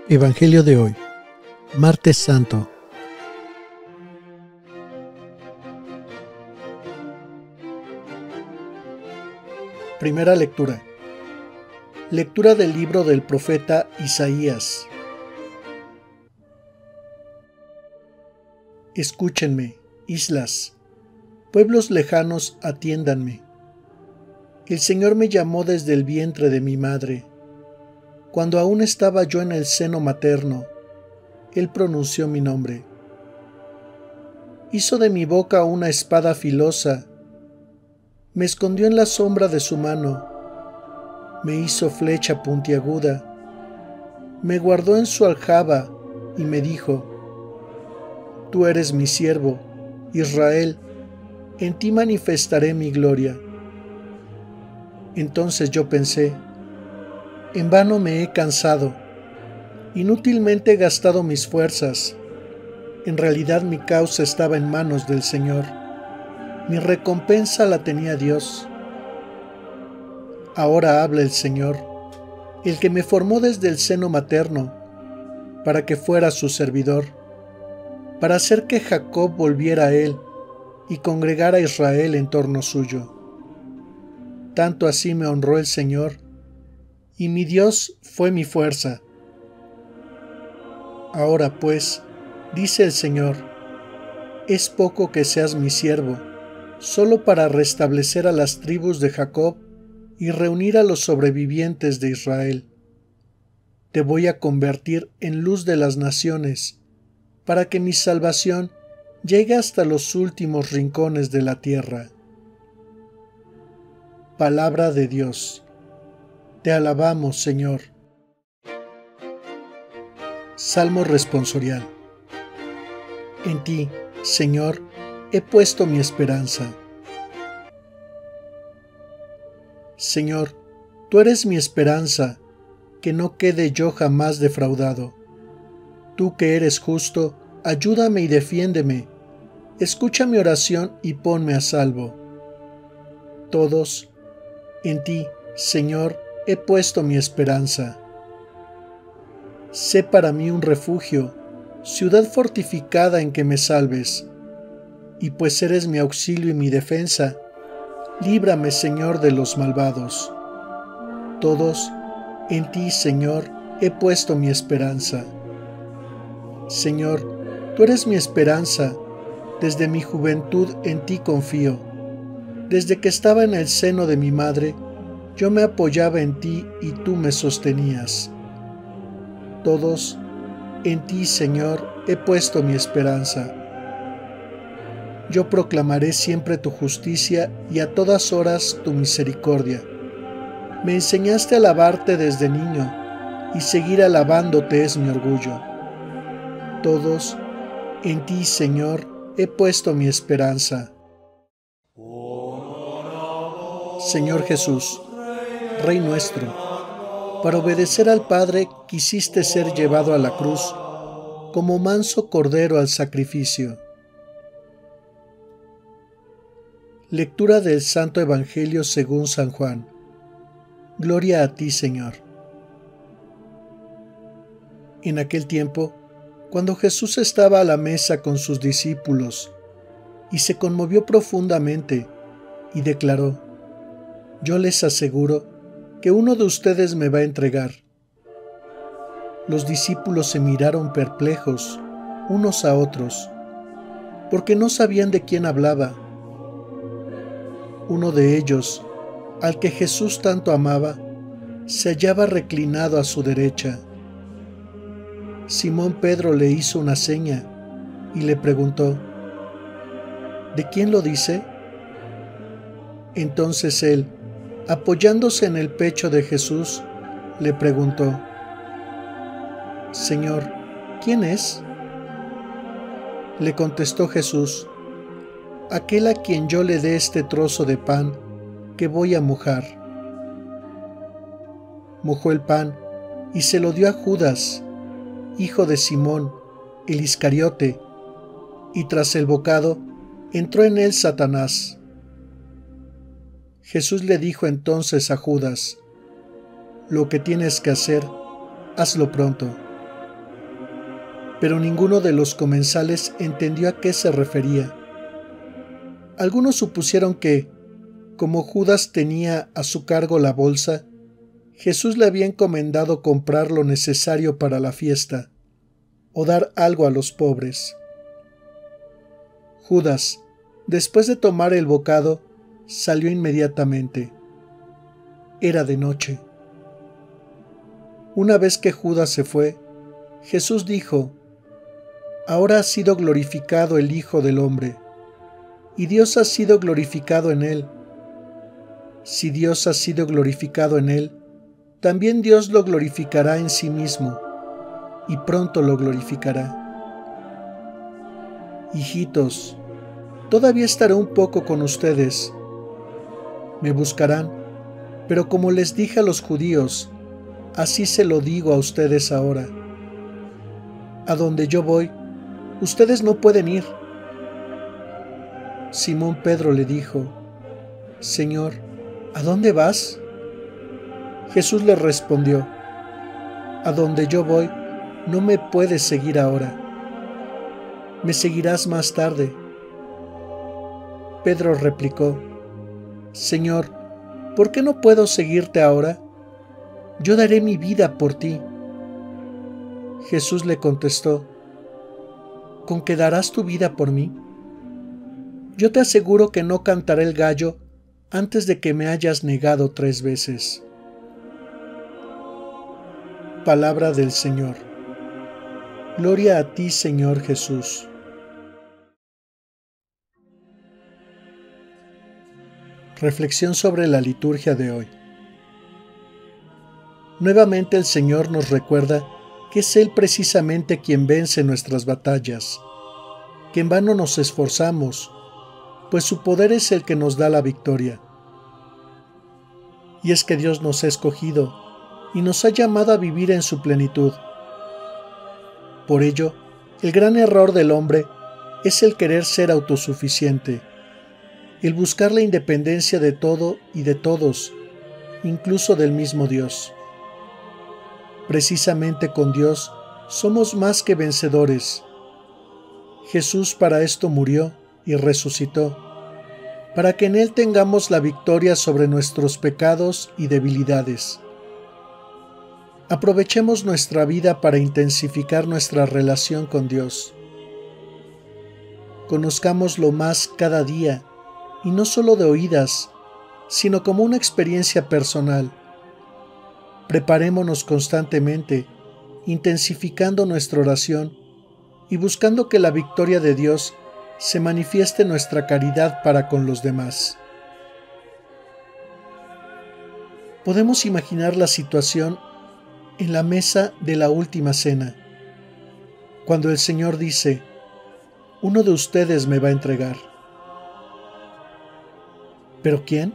Evangelio de hoy, Martes Santo. Primera lectura. Lectura del libro del profeta Isaías. Escúchenme, islas, pueblos lejanos, atiéndanme. El Señor me llamó desde el vientre de mi madre. Cuando aún estaba yo en el seno materno, Él pronunció mi nombre. Hizo de mi boca una espada filosa, me escondió en la sombra de su mano, me hizo flecha puntiaguda, me guardó en su aljaba y me dijo: Tú eres mi siervo, Israel, en ti manifestaré mi gloria. Entonces yo pensé: en vano me he cansado, inútilmente he gastado mis fuerzas. En realidad mi causa estaba en manos del Señor. Mi recompensa la tenía Dios. Ahora habla el Señor, el que me formó desde el seno materno, para que fuera su servidor, para hacer que Jacob volviera a Él y congregara a Israel en torno suyo. Tanto así me honró el Señor, y mi Dios fue mi fuerza. Ahora pues, dice el Señor, es poco que seas mi siervo, solo para restablecer a las tribus de Jacob y reunir a los sobrevivientes de Israel. Te voy a convertir en luz de las naciones, para que mi salvación llegue hasta los últimos rincones de la tierra. Palabra de Dios. Te alabamos, Señor. Salmo responsorial. En ti, Señor, he puesto mi esperanza. Señor, tú eres mi esperanza, que no quede yo jamás defraudado. Tú que eres justo, ayúdame y defiéndeme. Escucha mi oración y ponme a salvo. Todos, en ti, Señor, he puesto mi esperanza. Sé para mí un refugio, ciudad fortificada en que me salves. Y pues eres mi auxilio y mi defensa, líbrame, Señor, de los malvados. Todos, en ti, Señor, he puesto mi esperanza. Señor, tú eres mi esperanza, desde mi juventud en ti confío. Desde que estaba en el seno de mi madre, yo me apoyaba en ti y tú me sostenías. Todos, en ti, Señor, he puesto mi esperanza. Yo proclamaré siempre tu justicia y a todas horas tu misericordia. Me enseñaste a alabarte desde niño, y seguir alabándote es mi orgullo. Todos, en ti, Señor, he puesto mi esperanza. Señor Jesús, Rey nuestro, para obedecer al Padre quisiste ser llevado a la cruz, como manso cordero al sacrificio. Lectura del Santo Evangelio según San Juan. Gloria a ti, Señor. En aquel tiempo, cuando Jesús estaba a la mesa con sus discípulos, y se conmovió profundamente, y declaró: Yo les aseguro que uno de ustedes me va a entregar. Los discípulos se miraron perplejos unos a otros, porque no sabían de quién hablaba. Uno de ellos, al que Jesús tanto amaba, se hallaba reclinado a su derecha. Simón Pedro le hizo una seña y le preguntó: ¿De quién lo dice? Entonces él, apoyándose en el pecho de Jesús, le preguntó: Señor, ¿quién es? Le contestó Jesús: aquel a quien yo le dé este trozo de pan que voy a mojar. Mojó el pan y se lo dio a Judas, hijo de Simón, el Iscariote, y tras el bocado entró en él Satanás. Jesús le dijo entonces a Judas: lo que tienes que hacer, hazlo pronto. pero ninguno de los comensales entendió a qué se refería. Algunos supusieron que, como Judas tenía a su cargo la bolsa, Jesús le había encomendado comprar lo necesario para la fiesta, o dar algo a los pobres. Judas, después de tomar el bocado, salió inmediatamente. Era de noche. Una vez que Judas se fue, Jesús dijo: «Ahora ha sido glorificado el Hijo del Hombre, y Dios ha sido glorificado en él. Si Dios ha sido glorificado en él, también Dios lo glorificará en sí mismo, y pronto lo glorificará. Hijitos, todavía estaré un poco con ustedes. Me buscarán, pero como les dije a los judíos, así se lo digo a ustedes ahora. A donde yo voy, ustedes no pueden ir». Simón Pedro le dijo: «Señor, ¿a dónde vas?». Jesús le respondió: «A donde yo voy, no me puedes seguir ahora. Me seguirás más tarde». Pedro replicó: «Señor, ¿por qué no puedo seguirte ahora? Yo daré mi vida por ti». Jesús le contestó: «¿Con qué darás tu vida por mí? Yo te aseguro que no cantará el gallo antes de que me hayas negado 3 veces». Palabra del Señor. Gloria a ti, Señor Jesús. Reflexión sobre la liturgia de hoy. Nuevamente el Señor nos recuerda que es Él precisamente quien vence nuestras batallas, que en vano nos esforzamos, pues su poder es el que nos da la victoria. Y es que Dios nos ha escogido y nos ha llamado a vivir en su plenitud. Por ello, el gran error del hombre es el querer ser autosuficiente, el buscar la independencia de todo y de todos, incluso del mismo Dios. Precisamente con Dios somos más que vencedores. Jesús para esto murió y resucitó, para que en Él tengamos la victoria sobre nuestros pecados y debilidades. Aprovechemos nuestra vida para intensificar nuestra relación con Dios. Conozcámoslo más cada día, y no solo de oídas, sino como una experiencia personal. Preparémonos constantemente, intensificando nuestra oración y buscando que la victoria de Dios se manifieste en nuestra caridad para con los demás. Podemos imaginar la situación en la mesa de la última cena, cuando el Señor dice: «Uno de ustedes me va a entregar». ¿Pero quién?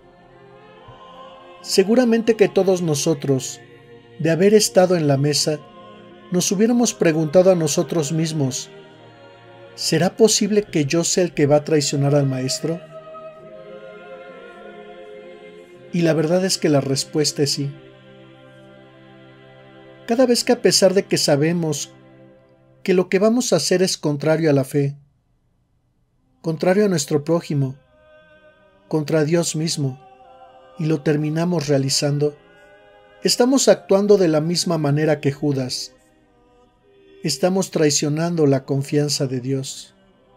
Seguramente que todos nosotros, de haber estado en la mesa, nos hubiéramos preguntado a nosotros mismos: ¿será posible que yo sea el que va a traicionar al Maestro? Y la verdad es que la respuesta es sí. Cada vez que, a pesar de que sabemos que lo que vamos a hacer es contrario a la fe, contrario a nuestro prójimo, contra Dios mismo, y lo terminamos realizando, estamos actuando de la misma manera que Judas. Estamos traicionando la confianza de Dios.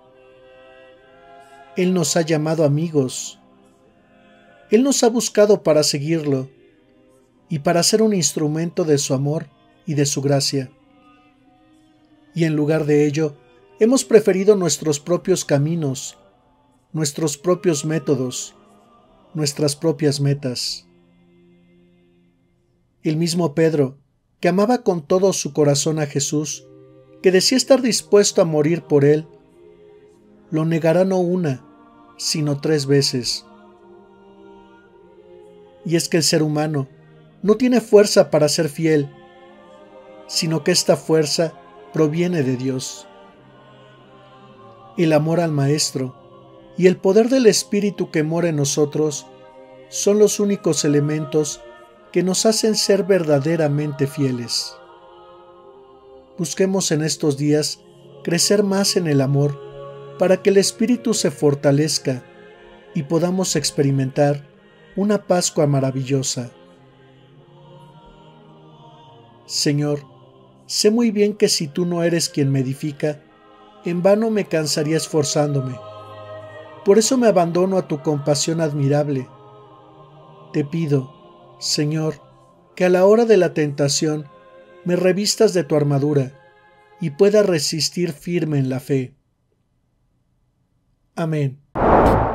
Él nos ha llamado amigos. Él nos ha buscado para seguirlo y para ser un instrumento de su amor y de su gracia. Y en lugar de ello, hemos preferido nuestros propios caminos, nuestros propios métodos, nuestras propias metas. El mismo Pedro, que amaba con todo su corazón a Jesús, que decía estar dispuesto a morir por él, lo negará no una, sino 3 veces. Y es que el ser humano no tiene fuerza para ser fiel, sino que esta fuerza proviene de Dios. El amor al Maestro y el poder del Espíritu que mora en nosotros son los únicos elementos que nos hacen ser verdaderamente fieles. busquemos en estos días crecer más en el amor para que el espíritu se fortalezca y podamos experimentar una Pascua maravillosa. Señor, sé muy bien que si tú no eres quien me edifica, en vano me cansaría esforzándome. Por eso me abandono a tu compasión admirable. Te pido, Señor, que a la hora de la tentación me revistas de tu armadura y pueda resistir firme en la fe. Amén.